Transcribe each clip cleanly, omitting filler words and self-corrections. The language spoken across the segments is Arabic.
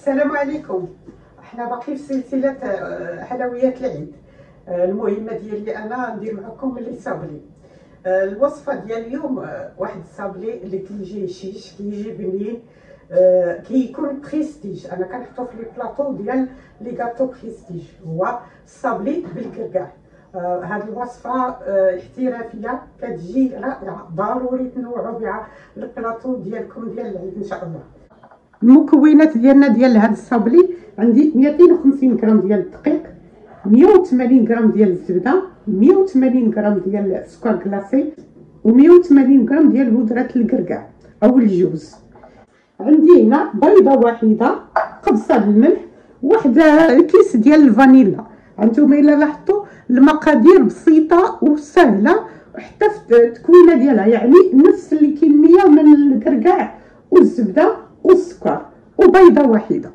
السلام عليكم. احنا باقي في سلسله حلويات العيد. المهمه ديالي انا ندير معكم لي صابلي. الوصفه ديال اليوم واحد الصابلي اللي كيجي شيش، كيجي بنين، كيكون بريستيج. انا كنحطو في لي بلاطو ديال لي غاتو بريستيج، هو الصابلي بالكركاع. هاد الوصفه احترافيه كتجي رائعه، ضروري تنوعوا بها البلاطو ديالكم ديال العيد ان شاء الله. المكونات ديالنا ديال هاد الصابلي: عندي 250 غرام ديال الدقيق، 180 غرام ديال الزبده، 180 غرام ديال السكر كلاصي، و180 غرام ديال بودره الكركاع او الجوز. عندي هنا بيضه واحده، قبصه الملح، واحد كيس ديال الفانيلا. انتم الا لاحظتوا المقادير بسيطه وسهله حتى في التكوينه ديالها، يعني نفس الكميه من الكركاع والزبده والسكر وبيضه واحده.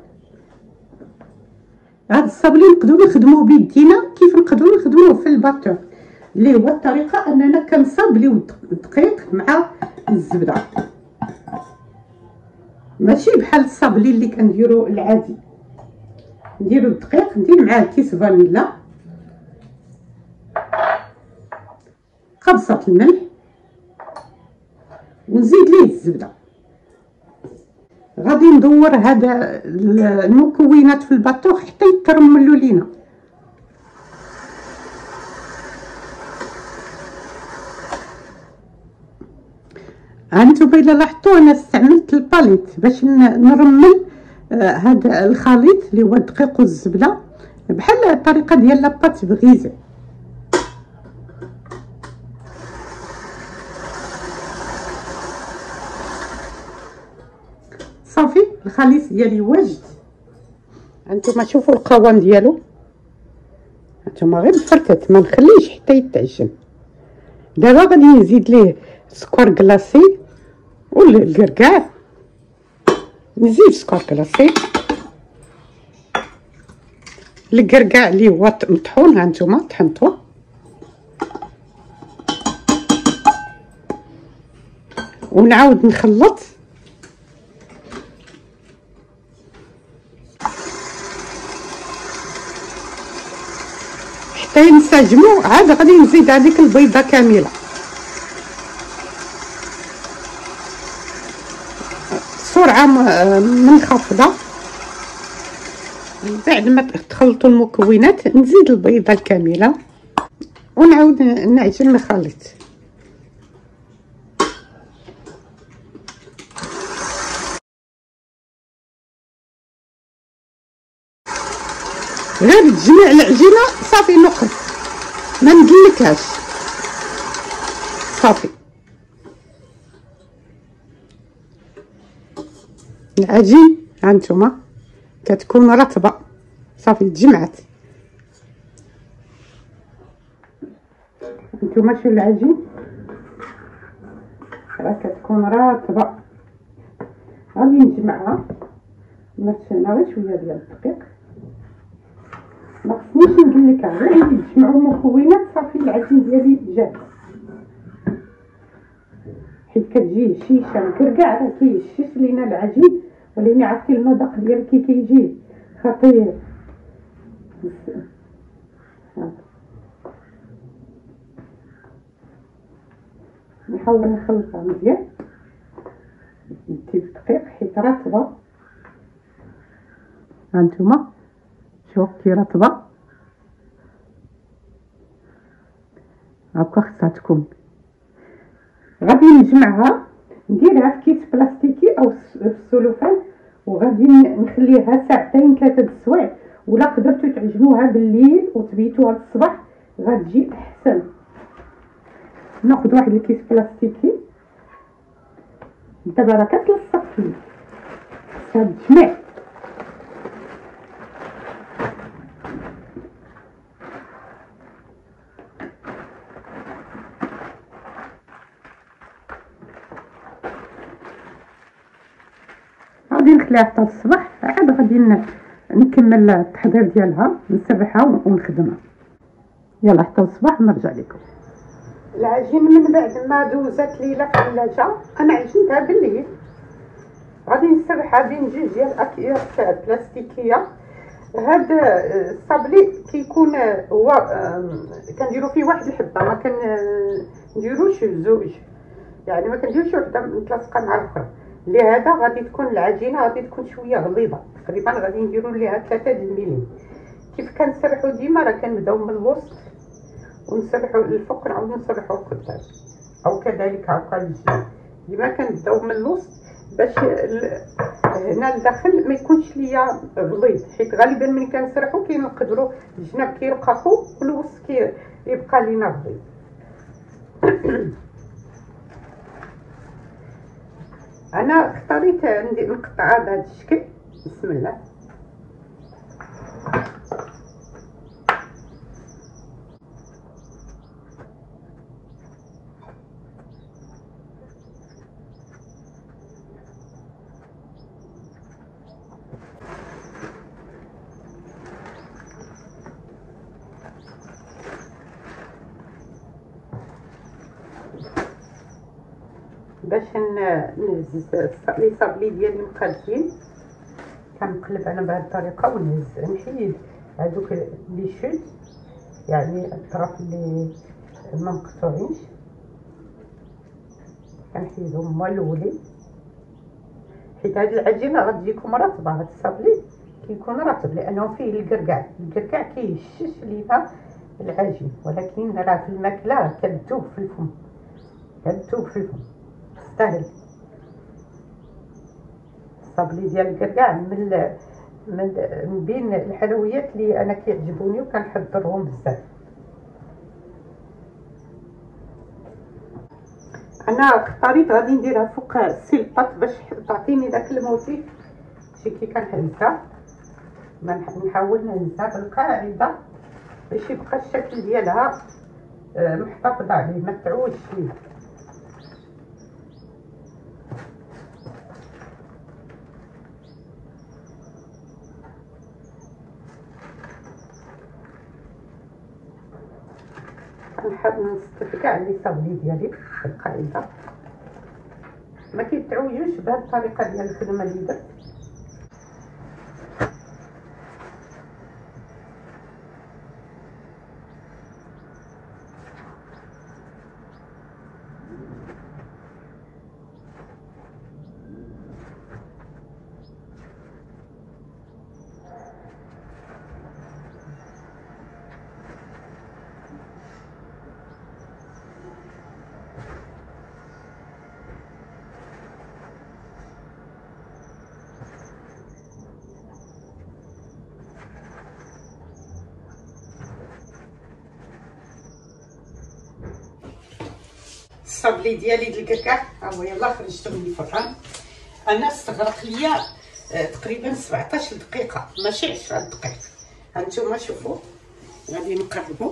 هذا الصابلي نقدروا نخدموه بيدينا كيف نقدروا نخدموه في الباتور، اللي هو الطريقه اننا كنصابليو الدقيق مع الزبده، ماشي بحال الصابلي اللي كنديروا العادي. نديروا الدقيق، ندير معاه كيس فانيلا، قبصه الملح، ونزيد ليه الزبده. غادي ندور هذا المكونات في الباطو حتى يترملوا لينا. هانتوما الا لاحظتوا انا استعملت الباليت باش نرمل هذا الخليط اللي هو الدقيق والزبده بحال الطريقه ديال لاباط بغيزه. صافي الخليط ديالي واجد. هانتوما شوفوا القوام ديالو، هانتوما غير بفركت، ما نخليش حتى يتعجن. دابا غادي نزيد ليه سكر كلاصي والكركاع، نزيد سكر كلاصي، الكركاع اللي هو مطحون، هانتوما طحنتوه، ونعاود نخلط حتى ينسجموا. عاد غادي نزيد هذيك البيضه كامله، سرعه منخفضه. بعد ما تخلطوا المكونات نزيد البيضه الكامله ونعاود نعجن الخليط. غير تجميع العجينه صافي، نوقف ما ندلكهاش، صافي. العجين هانتوما كتكون رطبه، صافي تجمعات. هانتوما شوفوا العجين راه كتكون رطبه. غادي نجمعها، نرشلنا غير شويه ديال الدقيق، ما خصنيش ندلكها، غير نجمعوا المكونات صافي. العجين ديالي جاهز، حيت كتجي شيشه الكركاع راه كيشيش لينا العجين، ولكن عرفتي المذاق ديال كيجي خطير. نحاول نخلطها مزيان، ندي الدقيق حيت رطبه. هانتوما شوف كي رطبه هاكا خصها تكون. غادي نجمعها، نديرها في كيس بلاستيكي او في السلوفان، وغادي نخليها ساعتين 3 د السوايع. ولا قدرتوا تعجنوها بالليل وتبيتوها للصباح غتجي احسن. ناخذ واحد الكيس بلاستيكي، دابا راه كتلصق فيه هاد التجميع. غادي نخليها حتى الصباح، عاد غادي نكمل التحضير ديالها، نسرحها ونخدمها. يلا حتى الصباح نرجع لكم. العجين من بعد ما دوزت ليله في الثلاجه، انا عجنتها بالليل، غادي نسرح هذه جوج ديال الاكياس بلاستيكيه. هذا الصابلي كيكون هو كنديروا فيه واحد الحبه، ما كنديروش زوج، يعني ما كنديروش وحده متلاصقه مع الاخرى. لهذا غادي تكون العجينه غادي تكون شويه غليظه، تقريبا غادي نديروا ليها 3 الملي. كيف كنسرحوا ديما راه كنبداو من الوسط ونسرحوا للفوق نعاودو نسرحوا القدام، او كذلك هكا الجهه. ديما كنبداو من الوسط باش هنا الداخل ما يكونش ليا غليظ، حيت غالبا ملي كنسرحوا كنقدروا الجناب كيرققوا والوسط كيبقى لينا غليظ. انا اختاريت نقطعها بهذا الشكل. بسم الله. باش نهز لي صابلي ديالي مقادين، كنقلب انا بهذه الطريقه ونهز، نحيد هذوك لي شد، يعني الطرف اللي ما مقطوعينش كنحيدهم هما الاولين، حيت هذه العجينه غتجيكم رطبه. هذا الصابلي كيكون رطب لانه فيه الكركاع، الكركاع كيهشش لينا العجين، ولكن راه في الماكله كتذوب في الفم، كتذوب في الفم تستاهل. الصابلي ديال الكركاع من بين الحلويات اللي انا كيعجبوني وكنحضرهم بزاف. انا اختاريت غادي نديرها فوق السلطات باش تعطيني داك الموتيف شي كي كنهزها. ما نحاول نهزها بالقاعده باش يبقى الشكل ديالها محتفظ عليه، ما تعوجش ليه. نحب نصطف كاع لي صابلي ديالي بالقاعده، ما كيتعوجوش بهذه الطريقه ديال الخدمه اللي درت. الصابلي ديالي ديال الكركاع ها هو يلاه خرجته من الفران. انا استغرق ليا تقريبا 17 دقيقه ماشي 10 دقائق. هانتوما شوفوا غادي نقربوا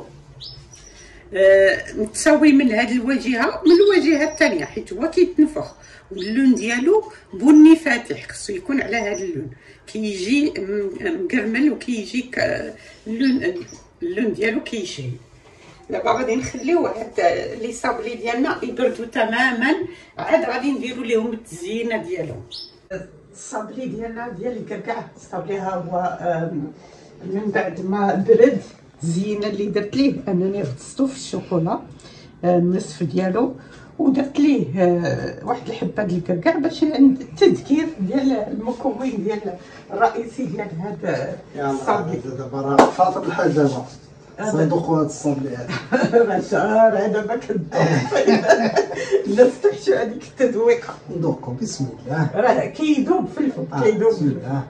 متساوي من هذه الواجهه من الواجهه الثانيه، حيت هو كيتنفخ واللون ديالو بني فاتح، خصو يكون على هذا اللون، كيجي مكرمل وكيجي اللون ديالو كيشهي. دابا غادي نخليو هاد لي صابلي ديالنا يبردوا تماما، عاد غادي نديروا لهم التزيينه ديالهم. الصابلي ديالنا ديال الكركاع، الصابلي ها هو من بعد ما برد. الزينه اللي درت ليه انني غطستو في الشوكولا النصف ديالو، ودرت ليه واحد الحبه ديال الكركاع باش التذكير ديال المكون ديال الرئيسي ديال هذا الصابلي. دابا راه فاطر الحال دابا صندوق هذا الصابلي هذا راه هذا ما كنذوق. الناس تحشو هذيك التذويقه ندوقو. بسم الله. راه كيذوب في الفم، كيذوب. بسم الله.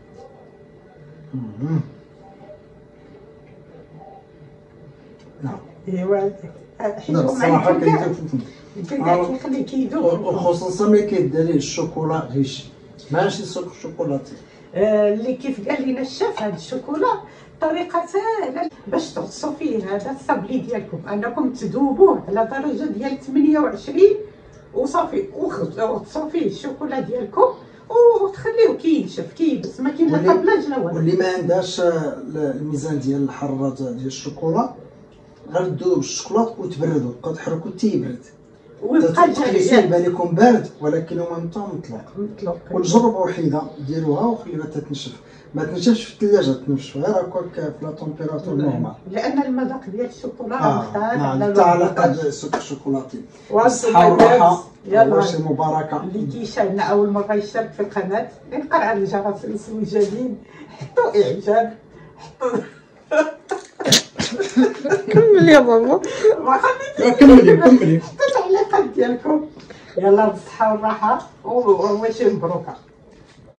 ايوا حيت الصراحه كيذوب في الفم، الكركاع كيخليه كيذوب، وخصوصا ملي كيدير ليه الشوكولا غيش ماشي الشوكولاتي. اللي كيف قال لنا الشيف هاد الشوكولا طريقه سهله باش تغطسوا فيه هذا الصابلي ديالكم، انكم تذوبوه على درجه ديال 28 وصافي، وغطسوا فيه الشوكولا ديالكم وتخليوه كينشف كيبس، ما كاين لا طبلاج لا والو. واللي ما عندهاش الميزان ديال الحراره ديال الشوكولا غير دوب الشوكولاط وتبردو، بقاو تحركو حتى يبرد. ويبقى تحسوا يبان لكم بارد ولكن هو مطلق. مطلق. والجربه وحيده ديروها وخليوها تتنشف، ما تنشفش في الثلاجه، تنشف غير هكاك في لا تمبيراتور نورمال. لان المذاق ديال الشوكولا مختلف على العلاقه بالسكر الشوكولاتي. والصحه والراحه يلا واش مباركه. اللي كيشاهدنا اول مره يشترك في القناه ينقر على الجرس الاسم الجديد، حطوا اعجاب، حطوا كمل يا ماما. ما خليتيش كملي حطوا التعليقات ديالكم. يلا بالصحه والراحه وماشي مبروكه.